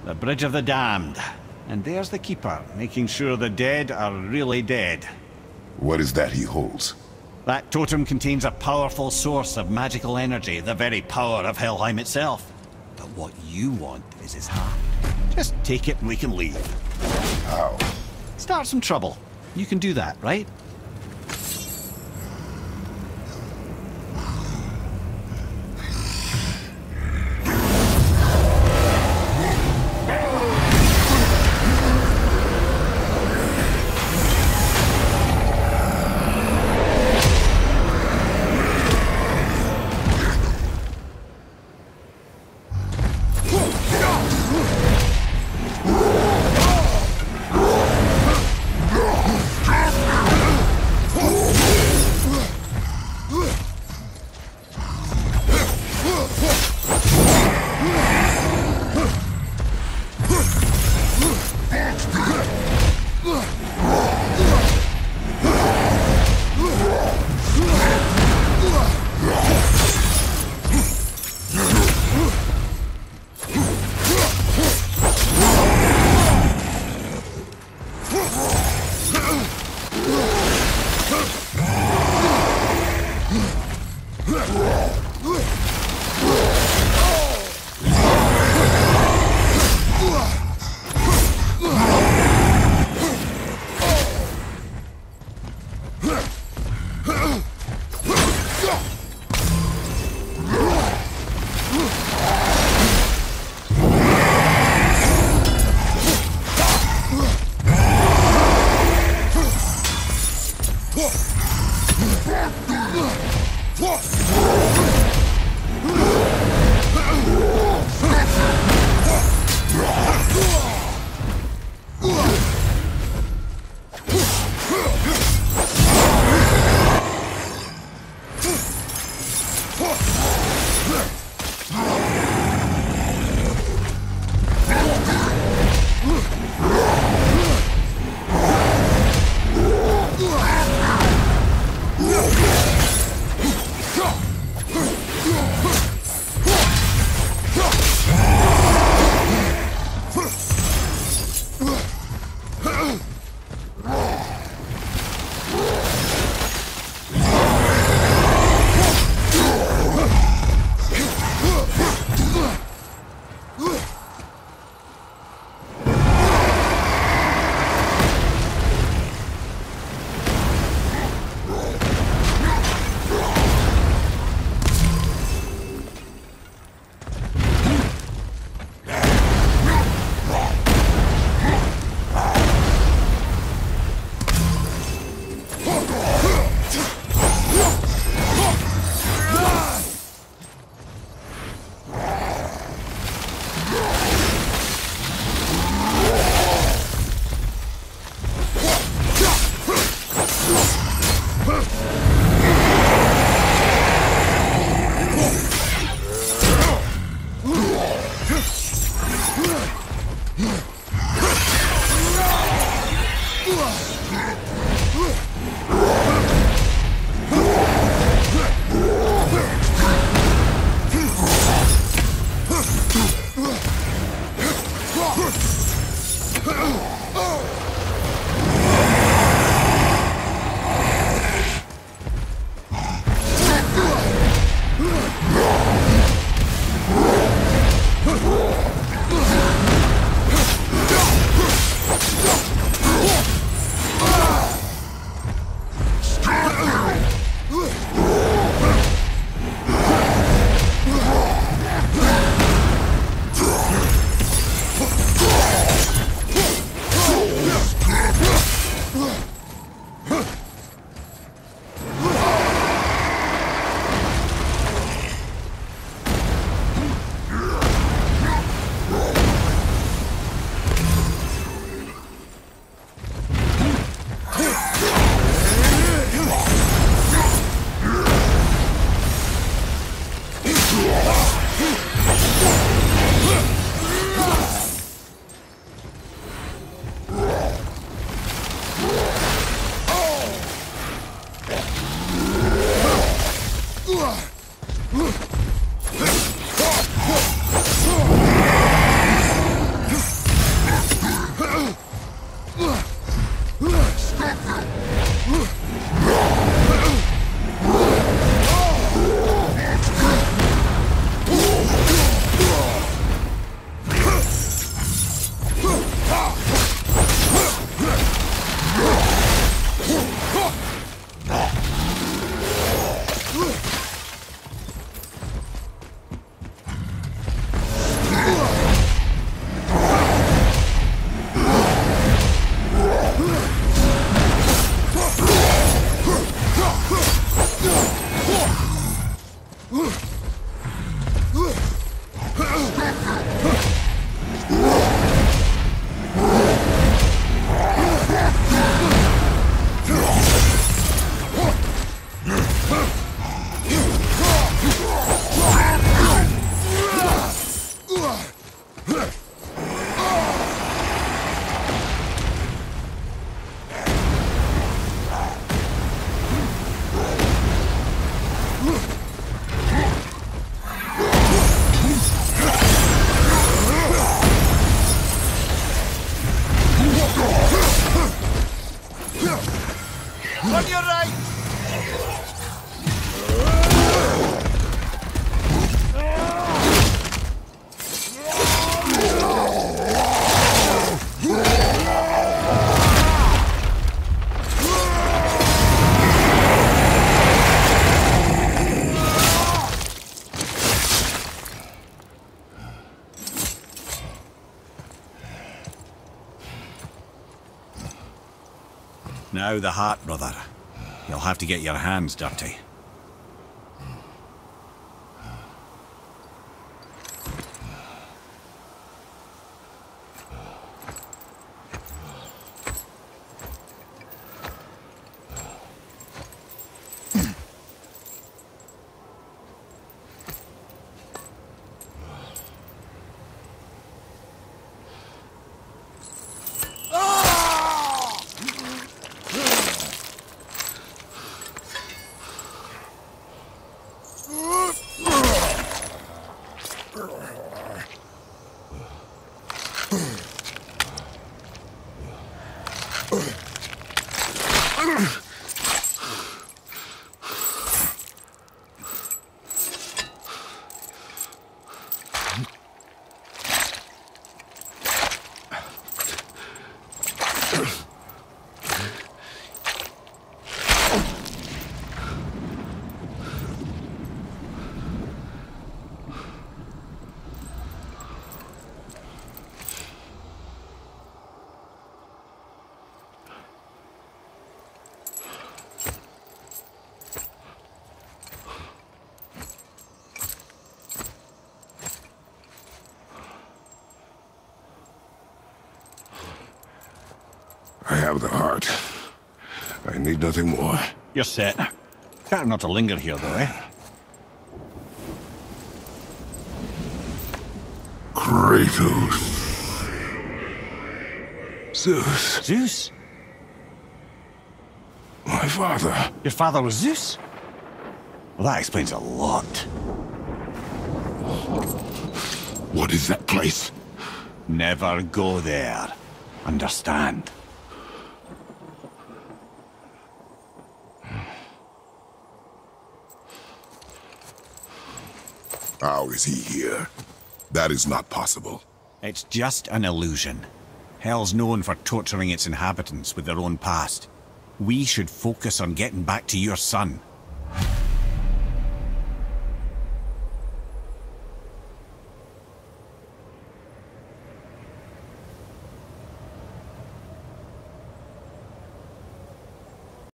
The Bridge of the Damned. And there's the Keeper, making sure the dead are really dead. What is that he holds? That totem contains a powerful source of magical energy, the very power of Helheim itself. But what you want is his heart. Just take it and we can leave. How? Start some trouble. You can do that, right? Now the heart, brother. You'll have to get your hands dirty. I have the heart. I need nothing more. You're set. Better not to linger here, though, eh? Kratos. Zeus. Zeus? My father. Your father was Zeus? Well, that explains a lot. What is that place? Never go there. Understand? How is he here? That is not possible. It's just an illusion. Hell's known for torturing its inhabitants with their own past. We should focus on getting back to your son.